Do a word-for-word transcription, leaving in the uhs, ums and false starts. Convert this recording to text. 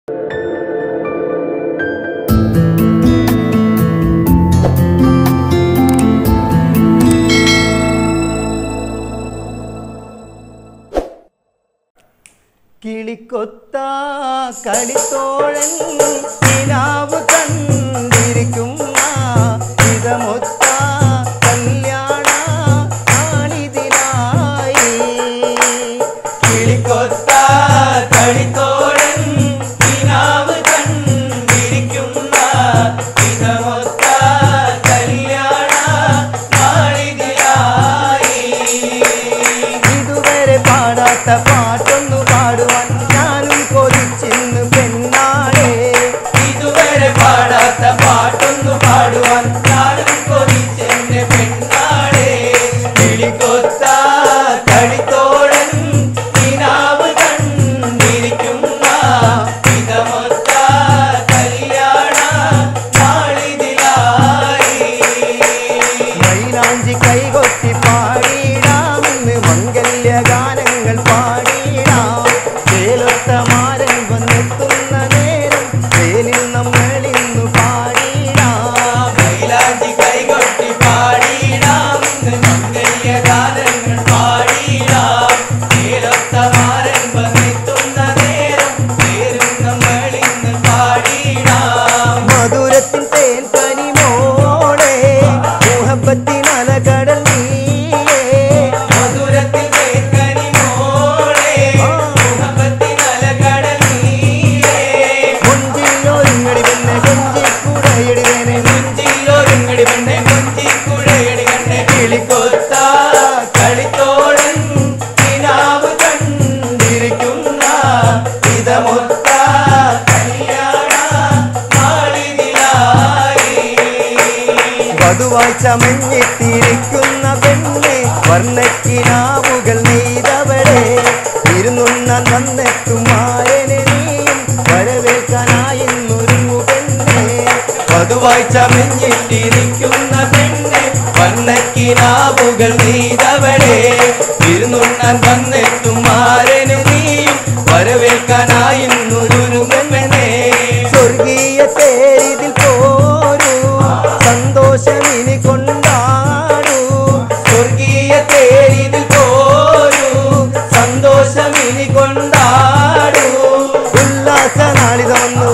കിളിക്കൊത്ത കളിത്തോഴൻ നിലാവ് കണ്ടിരിക്കുന്ന ഇതമൊത്ത കല്യാണ ആണിതിനായി. കിളിക്കൊത്ത കളിത്തോഴൻ നിലാവ് കണ്ടിരിക്കുന്ന ഇതമൊത്ത കല്യാണ ആണിതിനായി. ഇതുവരെ പാടാത്ത പാട്ടൊന്നു പാടുവാൻ ഞാനും കൊതിച്ചിന്ന് പെണ്ണാളെ. ഇതുവരെ പാടാത്ത പാട്ടൊന്നു പാടുവാൻ ഞാനും കൊതിച്ചെന്നെ പെണ്ണാളെ. കിളിക്കൊത്ത കളിത്തോഴൻ നിലാവ് കണ്ടിരിക്കുന്ന ഇതമൊത്ത കല്യാണ നാളിതിലായി. മൈലാഞ്ചി കൈകൊട്ടി പാടിയിടാമെന്ന് മംഗല്യഗാനങ്ങൾ പാടിയിടാം. ചേലൊത്ത മാരൻ വന്നെത്തുന്ന നേരം ചേലിൽ നമ്മളിന്നു പാടിയിടാം. മൈലാഞ്ചി കൈകൊട്ടി പാടിയിടാമെന്ന് മംഗല്യഗാനങ്ങൾ പാടിയിടാം. ചേലൊത്ത മാരൻ വന്നെത്തുന്ന നേരം ചേലിൽ നമ്മളിന്ന് പാടിയിടാം. മധുരത്തിൻ തേൻ കനിമോളെ മുഹബത്തിൻ അലകടൽ നീയേ. മധുരത്തിൻ തേൻ കനിമോളെ മുഹബത്തിൻ അലകടൽ നീയേ. കൊഞ്ചിലോരുങ്ങടി പെണ്ണെ കൊഞ്ചിക്കുടയടി വേനെ. കൊഞ്ചിലോരുങ്ങടി പെണ്ണെ കൊഞ്ചിക്കുടയടി കണ്ണെ. കിളിക്കൊത്ത കളിത്തോഴൻ നിലാവ് കണ്ടിരിക്കുന്ന ഇതമൊത്ത കല്യാണ നാളിതിലായി. വധുവായി ചമഞ്ഞെത്തിയിരിക്കുന്ന പെണ്ണെ വർണ്ണക്കിനാവുകൾ നെയ്തവളെ. ഇരുന്നുണ്ണാൻ വന്നെത്തുമാരനെ നീയും വരവേൽക്കാനായെന്നൊരുങ്ങു പെണ്ണെ. വധുവായി ചമഞ്ഞെത്തിയിരിക്കുന്ന പെണ്ണെ വർണ്ണക്കിനാവുകൾ നെയ്തവളെ. ഇരുന്നുണ്ണാൻ വന്നെത്തുമാരനെ നീയും വരവേൽക്കാനായെന്നൊരു പെണ്ണെ. സ്വർഗീയ തേരിതിൽ പോരൂ സന്തോഷമിനി കൊണ്ടാടൂ. സ്വർഗീയ തേരിതിൽ പോരൂ സന്തോഷമിനി കൊണ്ടാടൂ. ഉല്ലാസ നാളിത വന്നു